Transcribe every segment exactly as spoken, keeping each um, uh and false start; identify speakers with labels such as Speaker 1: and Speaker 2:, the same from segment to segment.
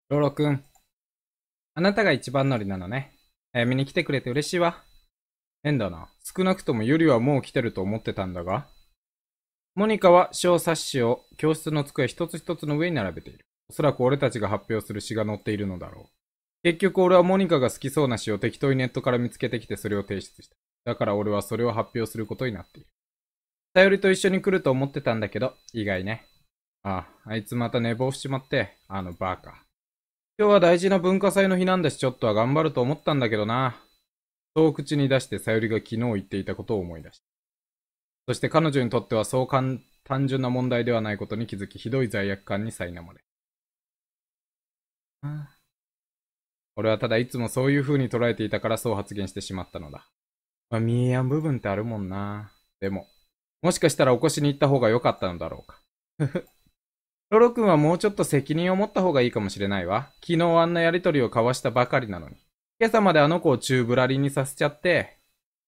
Speaker 1: ロロくん、あなたが一番乗りなのね。早めに来てくれて嬉しいわ。変だな。少なくともユリはもう来てると思ってたんだが。モニカは小冊子を教室の机一つ一つの上に並べている。おそらく俺たちが発表する詩が載っているのだろう。結局俺はモニカが好きそうな詩を適当にネットから見つけてきてそれを提出した。だから俺はそれを発表することになっている。さよりと一緒に来ると思ってたんだけど、意外ね。ああ、あいつまた寝坊しちまって、あのバカ。今日は大事な文化祭の日なんだしちょっとは頑張ると思ったんだけどな。そう口に出してさよりが昨日言っていたことを思い出した。そして彼女にとってはそう単純な問題ではないことに気づき、ひどい罪悪感に苛まれ。俺はただいつもそういう風に捉えていたからそう発言してしまったのだ。まあ、見えやん部分ってあるもんな。でも、もしかしたら起こしに行った方が良かったのだろうか。ロロ君はもうちょっと責任を持った方がいいかもしれないわ。昨日あんなやりとりを交わしたばかりなのに。今朝まであの子を宙ぶらりんにさせちゃって。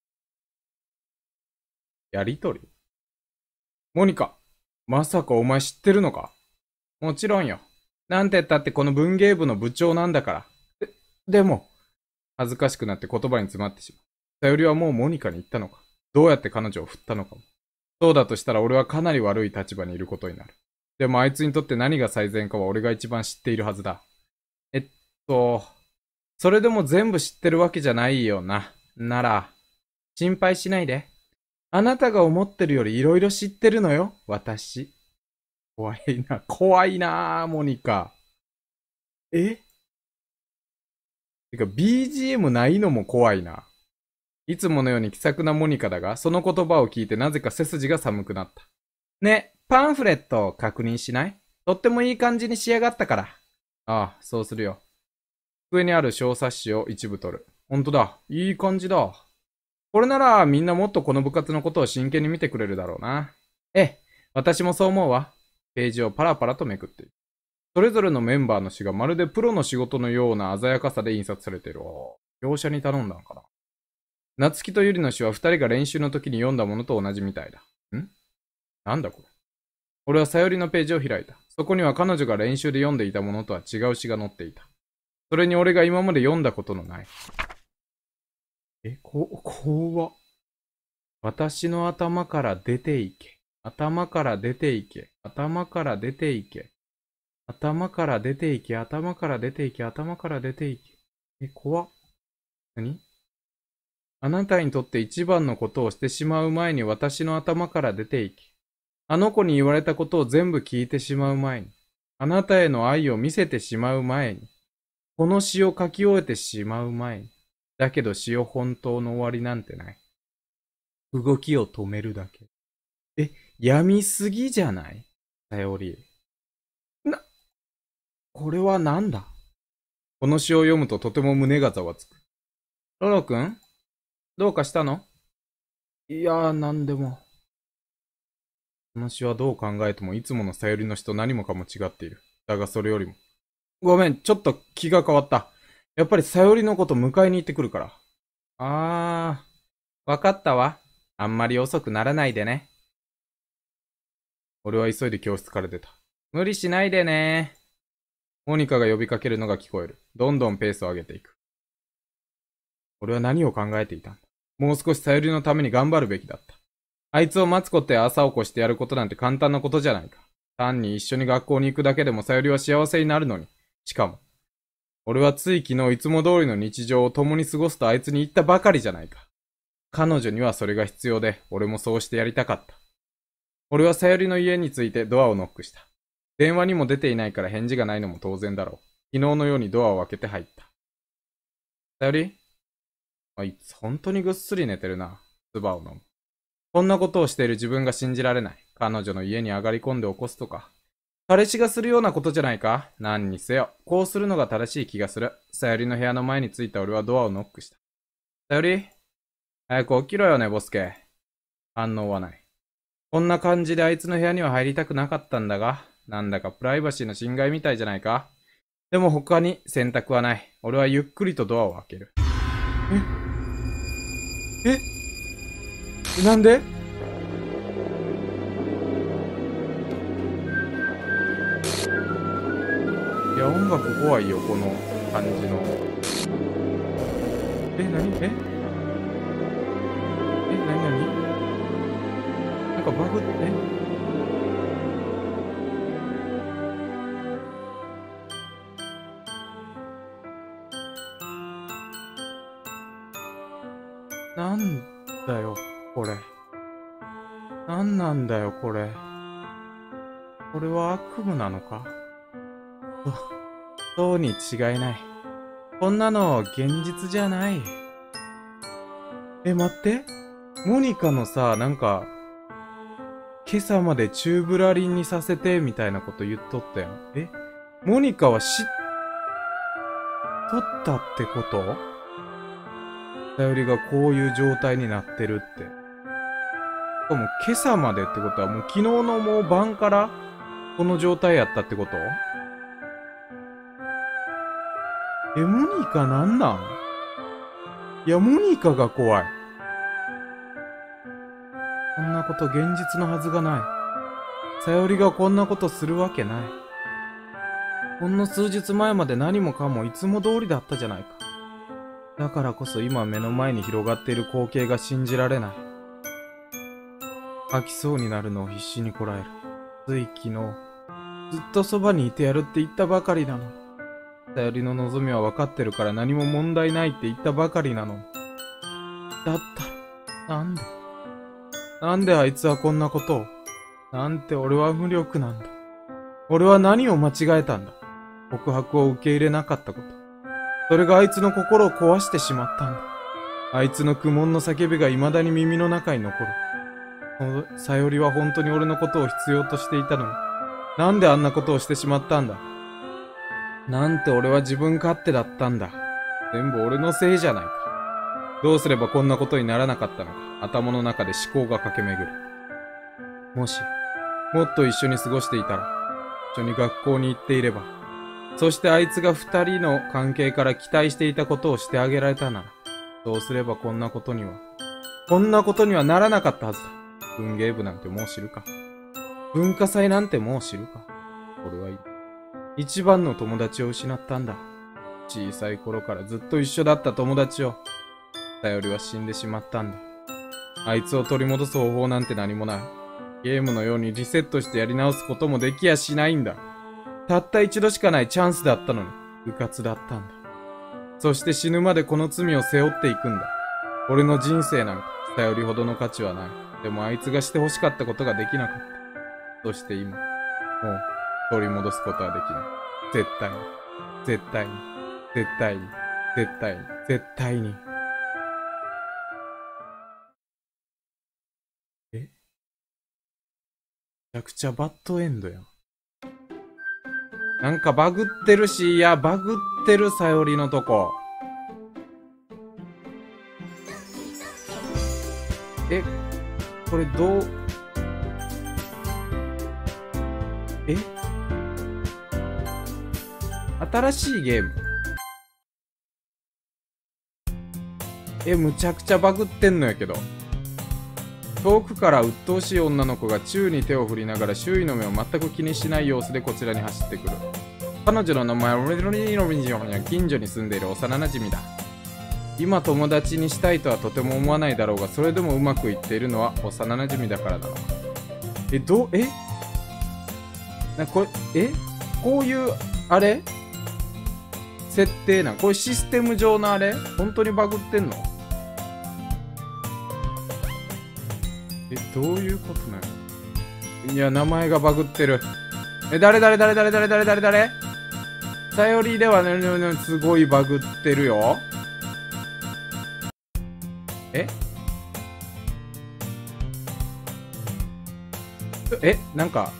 Speaker 1: やりとりモニカ、まさかお前知ってるのか？もちろんよ。なんて言ったってこの文芸部の部長なんだから。で、でも、恥ずかしくなって言葉に詰まってしまう。さよりはもうモニカに言ったのか？どうやって彼女を振ったのかも。そうだとしたら俺はかなり悪い立場にいることになる。でもあいつにとって何が最善かは俺が一番知っているはずだ。えっと、それでも全部知ってるわけじゃないよな。なら、心配しないで。あなたが思ってるより色々知ってるのよ、私。怖いな、怖いなモニカ。えてか ビージーエム ないのも怖いな。いつものように気さくなモニカだが、その言葉を聞いてなぜか背筋が寒くなった。ね、パンフレットを確認しない？とってもいい感じに仕上がったから。ああ、そうするよ。机にある小冊子を一部取る。ほんとだ。いい感じだ。これならみんなもっとこの部活のことを真剣に見てくれるだろうな。ええ、私もそう思うわ。ページをパラパラとめくっている。それぞれのメンバーの詩がまるでプロの仕事のような鮮やかさで印刷されている。業者に頼んだのかな。夏希とゆりの詩は二人が練習の時に読んだものと同じみたいだ。んなんだこれ。俺はさよりのページを開いた。そこには彼女が練習で読んでいたものとは違う詩が載っていた。それに俺が今まで読んだことのない。え、こ、こわ。私の頭から出ていけ。頭から出ていけ。頭から出ていけ。頭から出ていけ。頭から出ていけ。頭から出ていけ。え、怖っ。何？あなたにとって一番のことをしてしまう前に私の頭から出ていけ。あの子に言われたことを全部聞いてしまう前に。あなたへの愛を見せてしまう前に。この詩を書き終えてしまう前に。だけど詩を本当の終わりなんてない。動きを止めるだけ。え、病みすぎじゃない？さより。な、これはなんだ？この詩を読むととても胸がざわつく。ロロくん？どうかしたの？いやー、なんでも。この詩はどう考えてもいつものさよりの詩と何もかも違っている。だがそれよりも。ごめん、ちょっと気が変わった。やっぱりさよりのこと迎えに行ってくるから。あー、わかったわ。あんまり遅くならないでね。俺は急いで教室から出た。無理しないでね。モニカが呼びかけるのが聞こえる。どんどんペースを上げていく。俺は何を考えていたんだ。もう少しさゆりのために頑張るべきだった。あいつを待つことや朝起こしてやることなんて簡単なことじゃないか。単に一緒に学校に行くだけでもさゆりは幸せになるのに。しかも、俺はつい昨日いつも通りの日常を共に過ごすとあいつに言ったばかりじゃないか。彼女にはそれが必要で、俺もそうしてやりたかった。俺はさゆりの家に着いてドアをノックした。電話にも出ていないから返事がないのも当然だろう。昨日のようにドアを開けて入った。さゆり？あいつ本当にぐっすり寝てるな。唾を飲む。こんなことをしている自分が信じられない。彼女の家に上がり込んで起こすとか。彼氏がするようなことじゃないか？何にせよ。こうするのが正しい気がする。さゆりの部屋の前に着いた俺はドアをノックした。さゆり？早く起きろよね、ボスケ。反応はない。こんな感じであいつの部屋には入りたくなかったんだが、なんだかプライバシーの侵害みたいじゃないか。でも他に選択はない。俺はゆっくりとドアを開ける。え？え？なんで？ いや、音楽怖いよ、この感じの。え、なにええ、なになになんかバグって、えなんだよ、これ。なんなんだよ、これ。これは悪夢なのか？と、そうに違いない。こんなの現実じゃない。え、待って。モニカのさ、なんか、今朝までチューブラリンにさせて、みたいなこと言っとったやん。え、モニカは知っとったってこと？さよりがこういう状態になってるって。しかも今朝までってことはもう昨日のもう晩からこの状態やったってこと？え、モニカなんなん？いや、モニカが怖い。こんなこと現実のはずがない。さよりがこんなことするわけない。ほんの数日前まで何もかもいつも通りだったじゃないか。だからこそ今目の前に広がっている光景が信じられない。吐きそうになるのを必死にこらえる。つい昨日、ずっとそばにいてやるって言ったばかりなの。さよりの望みは分かってるから何も問題ないって言ったばかりなの。だったら、なんでなんであいつはこんなことを。なんて俺は無力なんだ。俺は何を間違えたんだ。告白を受け入れなかったこと。それがあいつの心を壊してしまったんだ。あいつの苦悶の叫びが未だに耳の中に残る。さよりは本当に俺のことを必要としていたのに。なんであんなことをしてしまったんだ。なんて俺は自分勝手だったんだ。全部俺のせいじゃないか。どうすればこんなことにならなかったのか。頭の中で思考が駆け巡る。もし、もっと一緒に過ごしていたら、一緒に学校に行っていれば、そしてあいつが二人の関係から期待していたことをしてあげられたなら、そうすればこんなことには、こんなことにはならなかったはずだ。文芸部なんてもう知るか。文化祭なんてもう知るか。俺は一番の友達を失ったんだ。小さい頃からずっと一緒だった友達を。さよりは死んでしまったんだ。あいつを取り戻す方法なんて何もない。ゲームのようにリセットしてやり直すこともできやしないんだ。たった一度しかないチャンスだったのに、迂闊だったんだ。そして死ぬまでこの罪を背負っていくんだ。俺の人生なんか、さよりほどの価値はない。でもあいつがして欲しかったことができなかった。そして今、もう取り戻すことはできない。絶対に、絶対に、絶対に、絶対に、絶対に。え？めちゃくちゃバッドエンドやん。なんかバグってるし、いや、バグってるさよりのとこ。え、これどう、え？新しいゲーム？え、むちゃくちゃバグってんのやけど。遠くから鬱陶しい女の子が宙に手を振りながら周囲の目を全く気にしない様子でこちらに走ってくる。彼女の名前はオレロリノビジョンや近所に住んでいる幼馴染だ。今友達にしたいとはとても思わないだろうが、それでもうまくいっているのは幼馴染だからなのか。え、どう、えな、これ、えこういう、あれ設定な、こういうシステム上のあれ本当にバグってんの？え、どういうことなの？いや、名前がバグってる。え、誰誰誰誰誰誰誰誰さよりではね、すごいバグってるよ。ええ、なんか、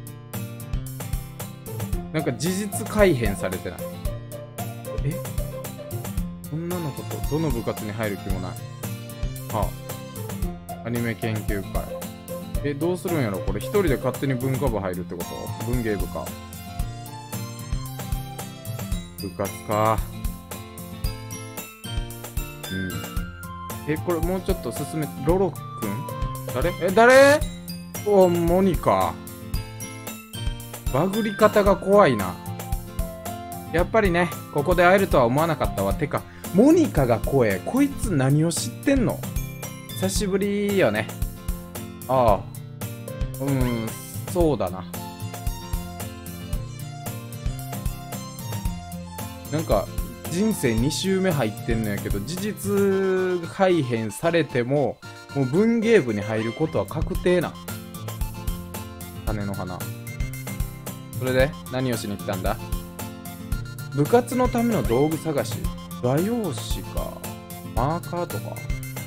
Speaker 1: なんか事実改変されてない。え、女の子とどの部活に入る気もない。はあ。アニメ研究会。え、どうするんやろこれ。一人で勝手に文化部入るってこと？文芸部か。部活か。うん。え、これもうちょっと進め、ロロくん？誰？え、誰？お、モニカ。バグり方が怖いな。 やっぱりね、ここで会えるとは思わなかったわ。てか、モニカが声。こいつ何を知ってんの？久しぶりよね。ああ。うーん、そうだな。なんか、人生に周目入ってんのやけど、事実改変されても、もう文芸部に入ることは確定な。種の花。それで、何をしに来たんだ？部活のための道具探し。画用紙か。マーカーとか。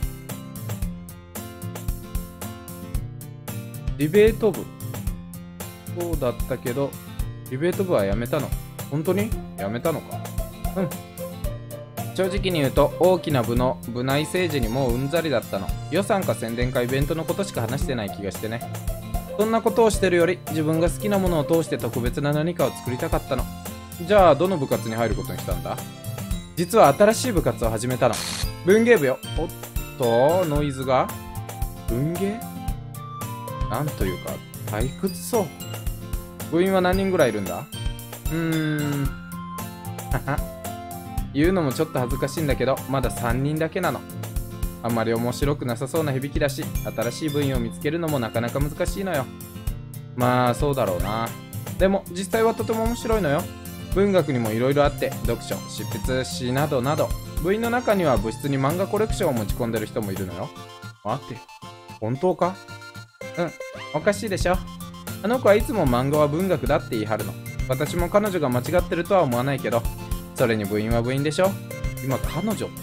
Speaker 1: ディベート部。そうだったけど、ディベート部はやめたの。本当に？やめたのか。うん。正直に言うと、大きな部の部内政治にもううんざりだったの。予算か宣伝かイベントのことしか話してない気がしてね。そんなことをしてるより、自分が好きなものを通して特別な何かを作りたかったの。じゃあ、どの部活に入ることにしたんだ？実は新しい部活を始めたの。文芸部よ。おっと、ノイズが文芸？なんというか、退屈そう。部員は何人ぐらいいるんだ？うーん。はは。言うのもちょっと恥ずかしいんだけど、まださんにんだけなの。あんまり面白くなさそうな響きだし、新しい部員を見つけるのもなかなか難しいのよ。まあ、そうだろうな。でも、実際はとても面白いのよ。文学にもいろいろあって、読書、執筆、詩などなど。部員の中には部室に漫画コレクションを持ち込んでる人もいるのよ。待って、本当か？うん、おかしいでしょ。あの子はいつも漫画は文学だって言い張るの。私も彼女が間違ってるとは思わないけど、それに部員は部員でしょ。今、彼女って言った。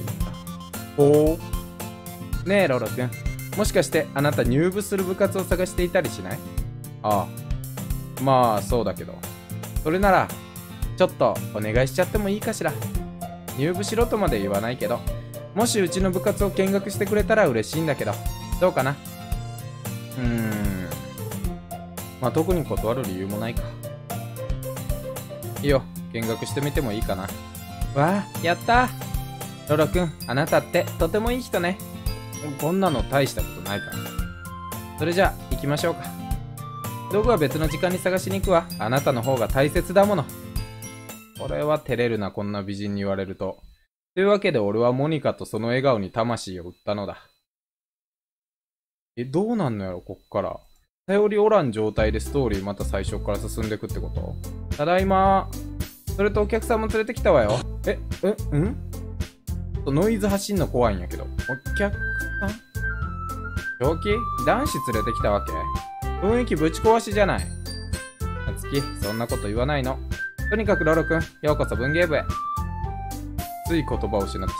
Speaker 1: ほう。ねえ、ロロくん。もしかしてあなた入部する部活を探していたりしない？ああ。まあ、そうだけど。それなら、ちょっとお願いしちゃってもいいかしら。入部しろとまで言わないけど、もしうちの部活を見学してくれたら嬉しいんだけど、どうかな？うーん。まあ、特に断る理由もないか。いいよ、見学してみてもいいかな。わあ、やったー。ロロくん、あなたってとてもいい人ね。こんなの大したことないから。それじゃあ、行きましょうか。道具は別の時間に探しに行くわ。あなたの方が大切だもの。これは照れるな、こんな美人に言われると。というわけで俺はモニカとその笑顔に魂を売ったのだ。え、どうなんのやろ、こっから。頼りおらん状態でストーリーまた最初から進んでいくってこと？ただいまー。それとお客さんも連れてきたわよ。え、え、ん？ノイズ走んの怖いんやけど。お客さん？正気？男子連れてきたわけ？雰囲気ぶち壊しじゃない。なつき、そんなこと言わないの。とにかくロロくん、ようこそ文芸部へ。つい言葉を失ってしまった。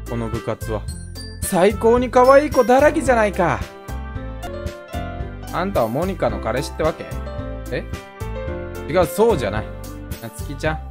Speaker 1: この部活は、最高に可愛い子だらけじゃないか。あんたはモニカの彼氏ってわけ？え？違う、そうじゃない。なつきちゃん。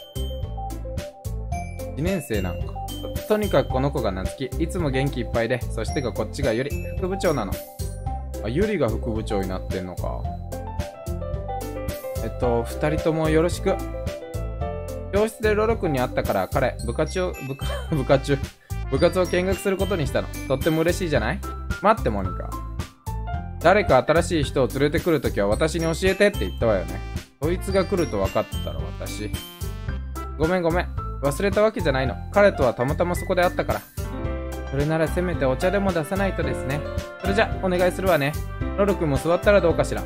Speaker 1: いちねん生なんか。とにかくこの子がなつき、いつも元気いっぱいで、そしてがこっちがゆり、副部長なの。あ、ゆりが副部長になってんのか。えっと、二人ともよろしく。教室でロロ君に会ったから彼、部活を、部下、部活、部活を見学することにしたの。とっても嬉しいじゃない？待って、モニカ。誰か新しい人を連れてくるときは私に教えてって言ったわよね。そいつが来ると分かったら私。ごめんごめん。忘れたわけじゃないの。彼とはたまたまそこで会ったから。それならせめてお茶でも出さないとですね。それじゃ、お願いするわね。ロロ君も座ったらどうかしら。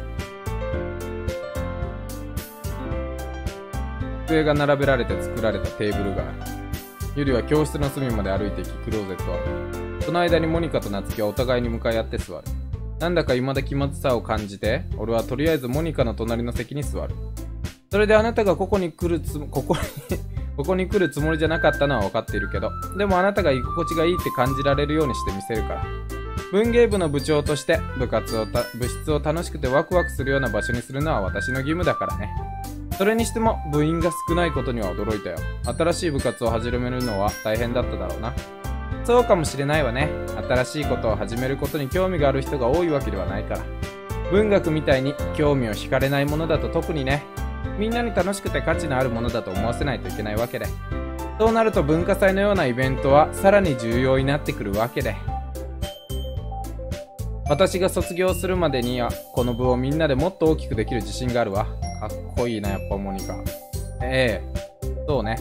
Speaker 1: 机が並べられて作られたテーブルがある。ゆりは教室の隅まで歩いていき、クローゼットを開け、その間にモニカとナツキはお互いに向かい合って座る。なんだか未だ気まずさを感じて、俺はとりあえずモニカの隣の席に座る。それであなたがここに来るつも、ここにここに来るつもりじゃなかったのは分かっているけど、でもあなたが居心地がいいって感じられるようにしてみせるから。文芸部の部長として部活をた、部室を楽しくてワクワクするような場所にするのは私の義務だからね。それにしても部員が少ないことには驚いたよ。新しい部活を始めるのは大変だっただろうな。そうかもしれないわね。新しいことを始めることに興味がある人が多いわけではないから。文学みたいに興味を惹かれないものだと特にね。みんなに楽しくて価値のあるものだと思わせないといけないわけで。そうなると文化祭のようなイベントはさらに重要になってくるわけで。私が卒業するまでにはこの部をみんなでもっと大きくできる自信があるわ。かっこいいな、やっぱモニカ。ええ。 そうね。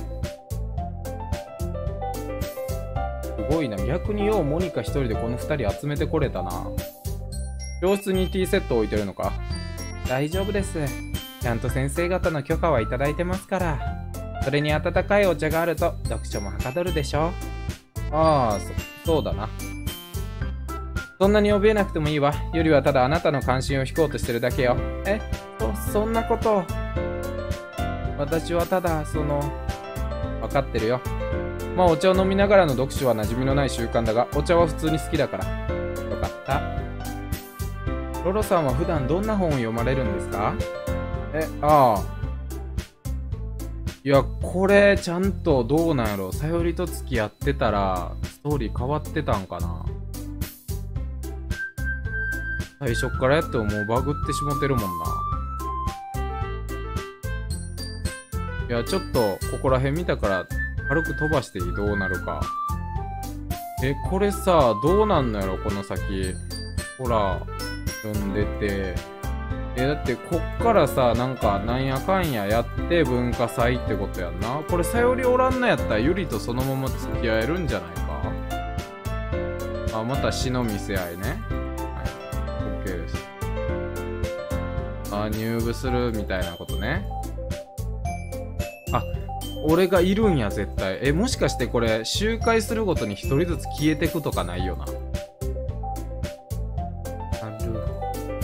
Speaker 1: すごいな。逆にようモニカ一人でこの二人集めてこれたな。教室にティーセット置いてるのか？大丈夫です。ちゃんと先生方の許可はいただいてますから。それに温かいお茶があると読書もはかどるでしょ。ああ、そ、そうだな。そんなに怯えなくてもいいわ。よりはただあなたの関心を引こうとしてるだけよ。え、そ、そんなこと。私はただ、その、わかってるよ。まあお茶を飲みながらの読書は馴染みのない習慣だが、お茶は普通に好きだから。よかった。ロロさんは普段どんな本を読まれるんですか？え、ああ。いや、これ、ちゃんとどうなんやろ。さよりと付き合ってたら、ストーリー変わってたんかな。最初っからやってももうバグってしもてるもんな。いや、ちょっと、ここら辺見たから、軽く飛ばしていい？どうなるか。え、これさ、どうなんのやろこの先。ほら、読んでて。え、だって、こっからさ、なんか、なんやかんややって文化祭ってことやんな。これ、さよりおらんのやったら、ゆりとそのまま付き合えるんじゃないか。あ、また死の見せ合いね。はい。OK です。あ、入部するみたいなことね。あ、俺がいるんや、絶対。え、もしかしてこれ、周回するごとに一人ずつ消えてくとかないよな。なるほど。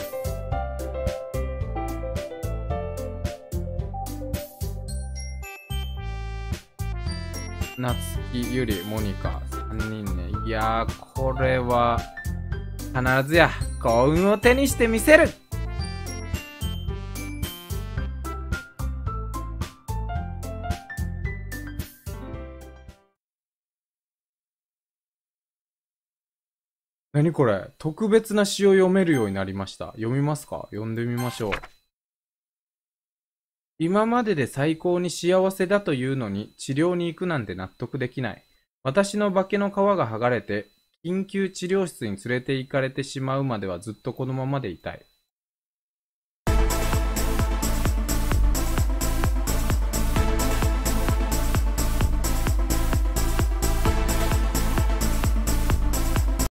Speaker 1: 夏希、ゆり、モニカ、さんにんね。いやー、これは、必ずや、幸運を手にしてみせる。何これ？特別な詩を読めるようになりました。読みますか？読んでみましょう。今までで最高に幸せだというのに治療に行くなんて納得できない。私の化けの皮が剥がれて緊急治療室に連れて行かれてしまうまではずっとこのままでいたい。